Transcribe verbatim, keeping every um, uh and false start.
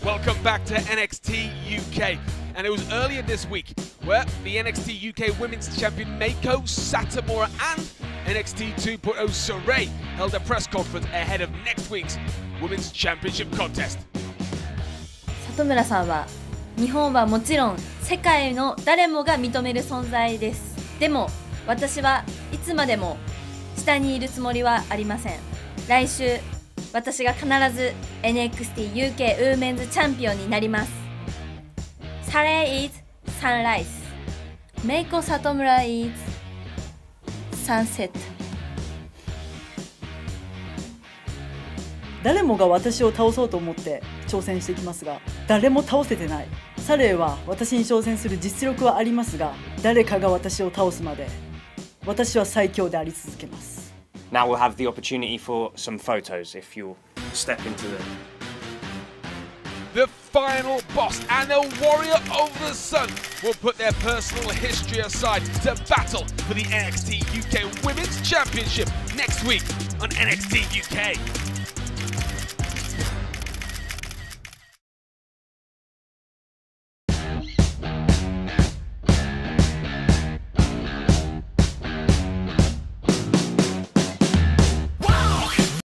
Welcome back to N X T U K. And it was earlier this week where the N X T U K Women's Champion Meiko Satomura and N X T two point oh Sarray held a press conference ahead of next week's Women's Championship contest. 里村さんは日本はもちろん世界の誰もが認める存在です。でも私はいつまでも下にいるつもりはありません。来週私が必ず エヌエックスティーユーケー ウーメンズチャンピオンになります。Sarray is sunrise. Meiko Satomura is sunset. 誰もが私を倒そうと思って挑戦していきますが、誰も倒せてない。サレーは私に挑戦する実力はありますが、誰かが私を倒すまで私は最強であり続けます。 Now we'll have the opportunity for some photos if you'll step into the... The final boss and the warrior of the sun will put their personal history aside to battle for the N X T U K Women's Championship next week on N X T U K.